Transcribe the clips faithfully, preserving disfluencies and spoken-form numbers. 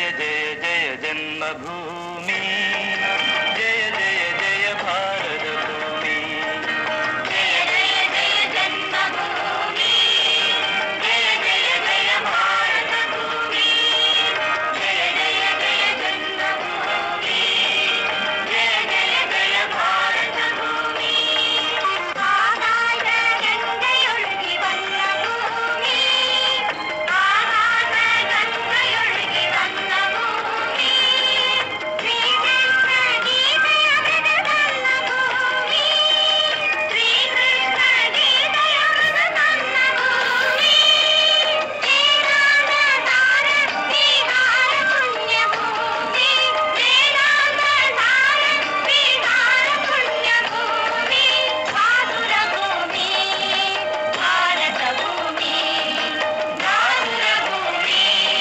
जय जय जय जन्मभूमि जय जय जय भारत भूमि जय जय जय जन्मभूमि जय जय जय भारत भूमि जय जय जय जन्मभूमि जय जय जय भारत भूमि आकाश गंगയൊഴുകി വന്ന ഭൂമി ആകാശ ഗംഗയൊഴുകി വന്ന ഭൂമി ശ്രീകൃഷ്ണ ഗീതയമൃത തന്ന ഭൂമി ശ്രീകൃഷ്ണ ഗീതയമൃത തന്ന ഭൂമി വേദാന്ത സാര വിഹാര പുണ്യഭൂമി വേദാന്ത സാര വിഹാര പുണ്യഭൂമി ഭാസുരഭൂമി ഭാരതഭൂമി ഭാസുരഭൂമി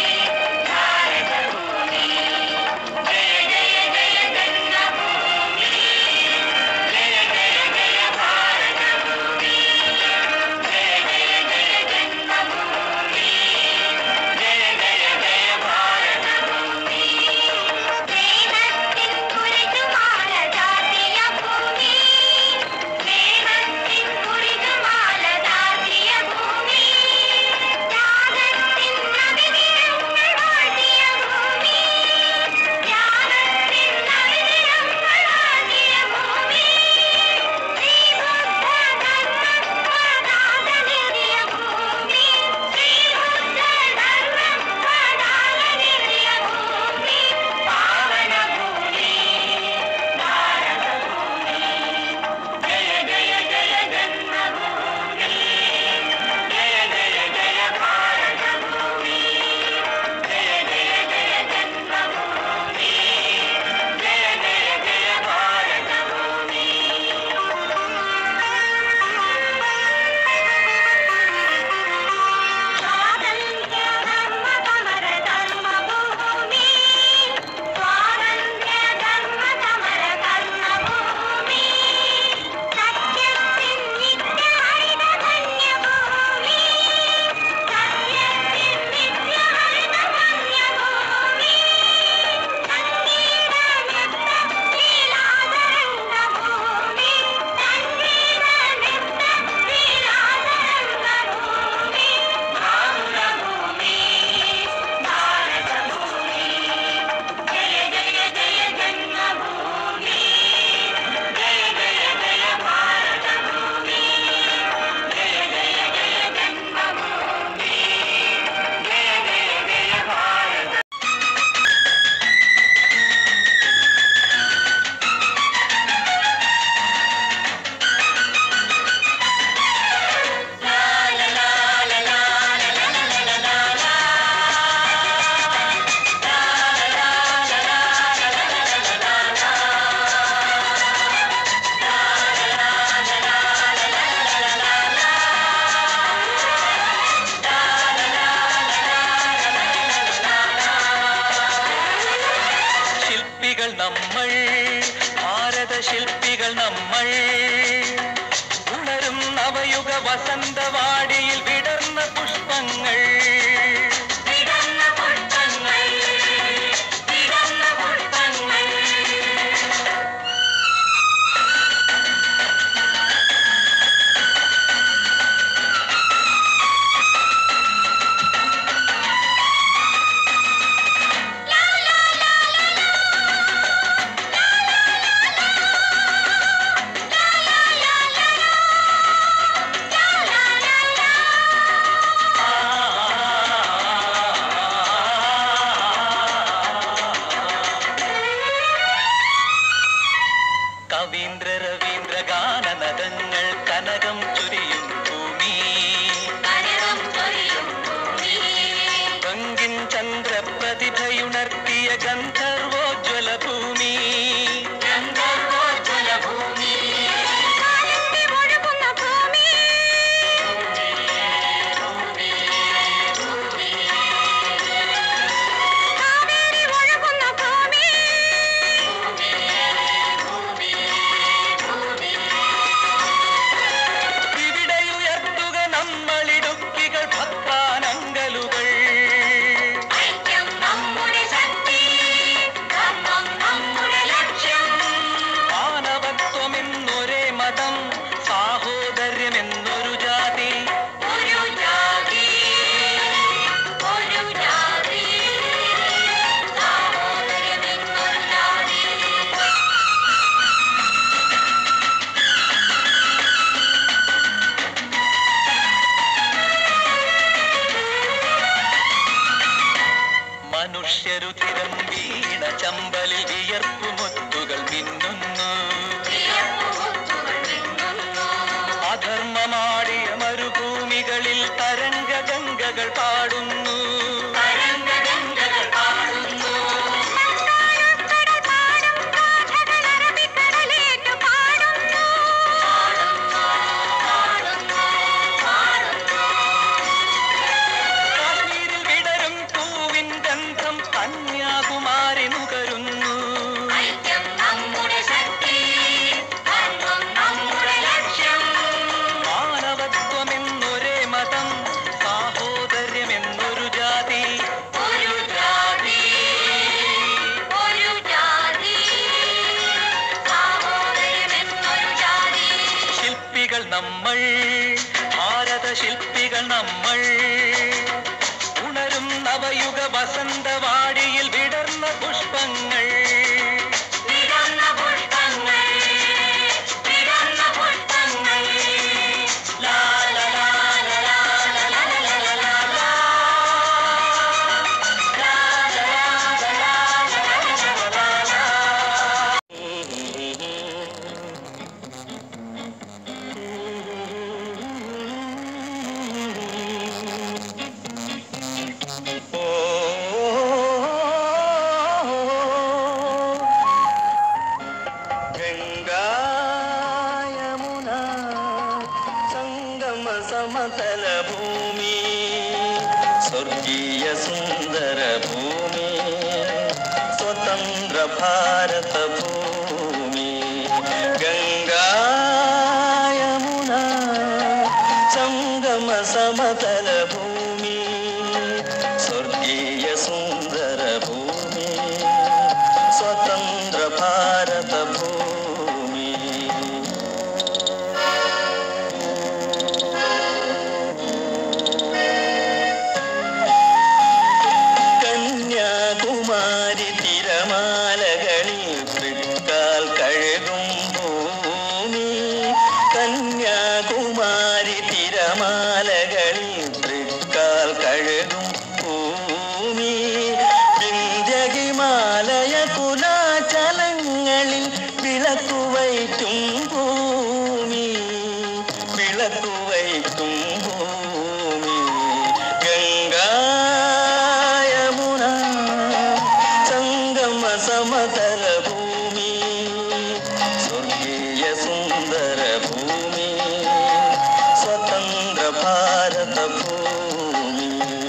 ഭാരതഭൂമി ജയ ജയ ജയ ജന്മഭൂമി ജയ ജയ ജയ ഭാരതഭൂമി ജയ ജയ ജയ ജന്മഭൂമി ജയ ജയ ജയ ഭാരതഭൂമി സ്നേഹത്തിൻ കുരിശുമാല ചാർത്തിയ ഭൂമി സ്നേഹത്തിൻ കുരിശുമാല ചാർത്തിയ ഭൂമി ത്യാഗത്തിൻ നദിനിരങ്ങൾ വാഴ്ത്തിയ ഭൂമി ത്യാഗത്തിൻ നദിനിരങ്ങൾ വാഴ്ത്തിയ ഭൂമി ശ്രീബുദ്ധ ധർമ്മപ്രദാതനേറിയ ഭൂമി ശ്രീബുദ്ധ ധർമ്മപ്രദാതനേറിയ ഭൂമി പാവനഭൂമി ഭാരതഭൂമി ജയ ജയ ജയ ജന്മഭൂമി ജയ ജയ ജയ ഭാരതഭൂമി ജയ ജയ ജയ ജന്മഭൂമി ജയ ജയ ജയ ഭാരതഭൂമി സ്വാതന്ത്ര്യ ധർമ്മ സമര കർമ്മഭൂമി സ്വാതന്ത്ര്യ ധർമ്മ സമര കർമ്മഭൂമി സത്യത്തിൻ നിത്യഹരിത ധന്യഭൂമി സത്യത്തിൻ നിത്യഹരിത ധന്യഭൂമി സംഗീത നൃത്ത ലീലാതരംഗഭൂമി സംഗീത നൃത്ത ലീലാതരംഗഭൂമി ഭാസുരഭൂമി ഭാരതഭൂമി ജയ ജയ ജയ ജന്മഭൂമി ജയ ജയ ജയ ഭാരതഭൂമി ജയ ജയ ജയ ജന്മഭൂമി ജയ ജയ ജയ ഭാരത ശില്പികൾ നമ്മൾ ഭാരത ശില്പികൾ നമ്മൾ ഉണരും നവയുഗ വസന്തവാടിയിൽ വിടർന്ന പുഷ്പങ്ങൾ വിടർന്ന പുഷ്പങ്ങൾ വിടർന്ന പുഷ്പങ്ങൾ കവീന്ദ്ര രവീന്ദ്ര ഗാനനദങ്ങൾ കനകം ചൊരിയും ഭൂമി കനകം ചൊരിയും ഭൂമി പങ്കിൻ ചന്ദ്രപ്രതിഭയുണർത്തിയ ഗന്ധർവോജ്വല ഭൂമി ഗന്ധർവോജ്വല ഭൂമി കാലത്തെ ഒഴുകുന്ന ഭൂമി കാവേരി ഒഴുകുന്ന ഭൂമി ഇവിടെയുയർത്തുക നമ്മളിടുക്കികൾ ഭക്താനങ്കലുകൾ ഐക്യം നമ്മുടെ മനുഷ്യരുധിരം വീണ ചമ്പലിൽ വിയർപ്പുമുത്തുകൾ മിന്നുന്നു. അധർമ്മമാടിയ മരുഭൂമികളിൽ തരംഗ ഗംഗകൾ പാടുന്നു. നമ്മൾ ഭാരത ശില്പികൾ നമ്മൾ ഉണരും നവയുഗ വസന്തവാടിയിൽ വിടർന്ന പുഷ്പങ്ങൾ. സമതല ഭൂമി സ്വർഗീയ സുന്ദര ഭൂമി സ്വതന്ത്ര ഭാരത ഭൂമി. ഗംഗാ യമുന സംഗമ സമതല ഭൂമി സ്വർഗീയ സുന്ദര ഭൂമി സ്വതന്ത്ര ഭാരത ഭൂമി. കന്യാകുമാരി തിരമാലകളിൽ തൃക്കാൽ കഴുകും ഭൂമി. കന്യാകുമാരി തിരമാലകളിൽ തൃക്കാൽ കഴുകും ഭൂമി. വിന്ധ്യഹിമാലയ കുലാചലങ്ങളിൽ വിളക്കുവയ്ക്കും ഭൂമി വിളക്കുവയ്ക്കും ഭൂമി. ഗംഗാ സമതല ഭൂമി സ്വർഗീയ സുന്ദര ഭൂമി സ്വതന്ത്ര ഭാരത ഭൂമി.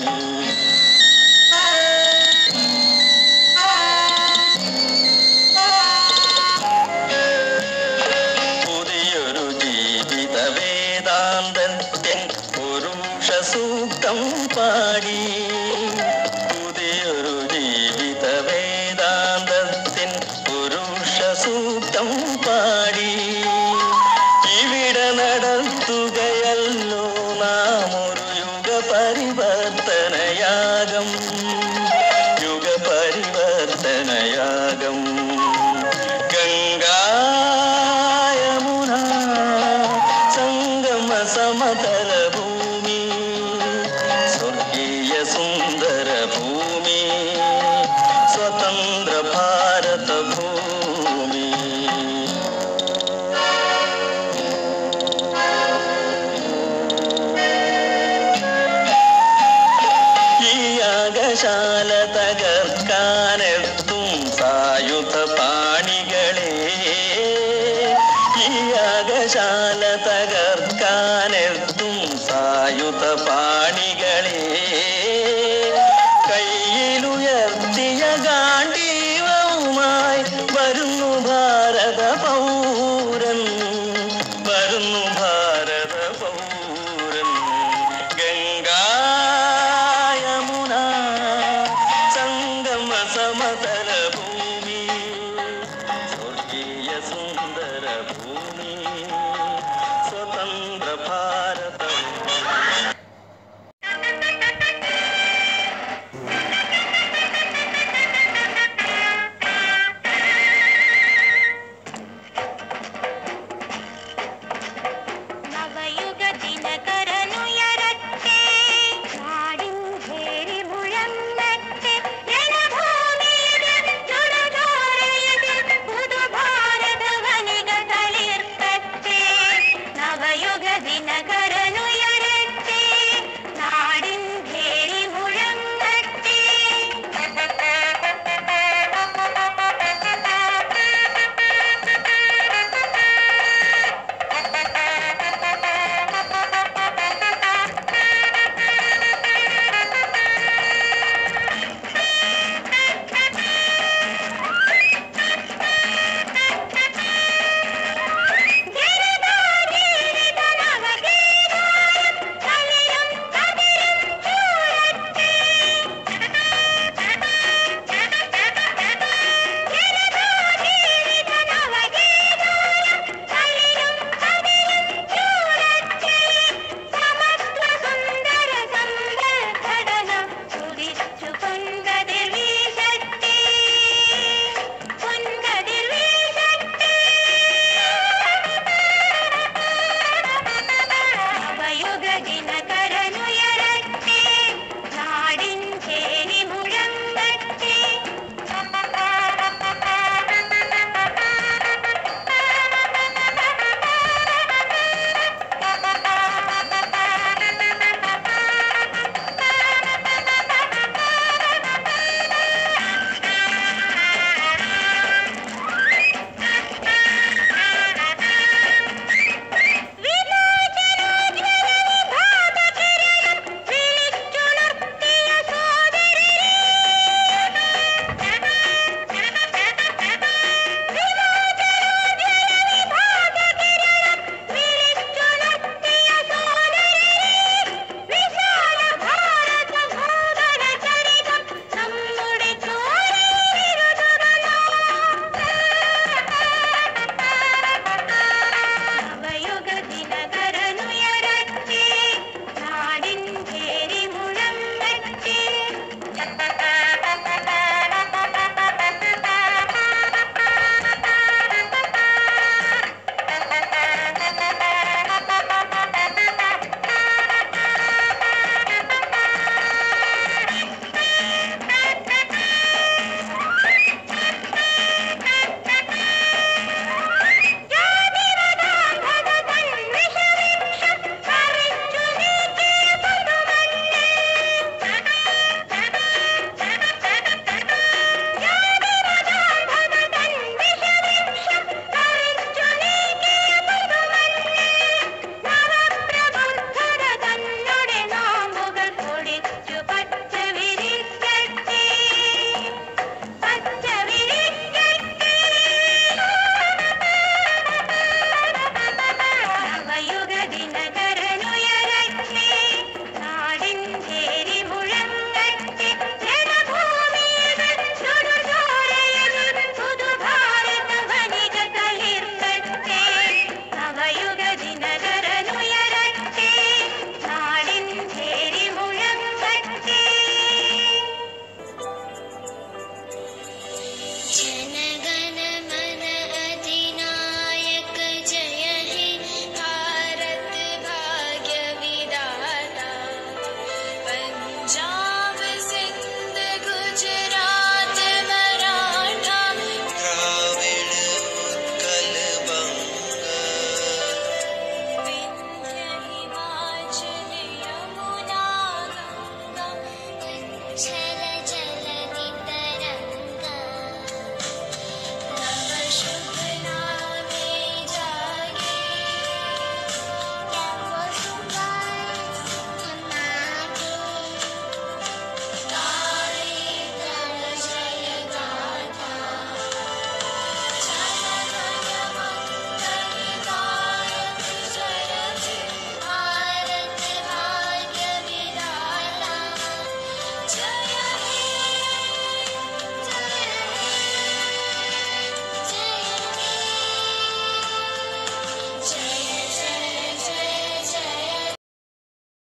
പുതിയൊരു ജീവിത വേദാന്തത്തിൻ പുരുഷ സൂക്തം പാടി. പുതിയൊരു ജീവിത വേദാന്തത്തിൻ പുരുഷ സൂക്തം പാടി. ഇവിടെ നടത്തുകയല്ലോ നാം ഒരു യുഗ പരിവർത്തനയാഗം.